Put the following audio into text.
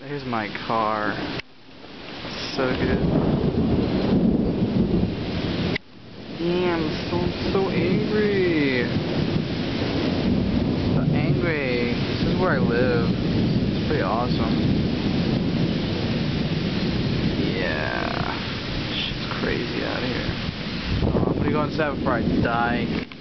Here's my car. So good. Damn, I'm so angry. So angry. This is where I live. It's pretty awesome. Yeah. Shit's crazy out here. I'm gonna go inside before I die.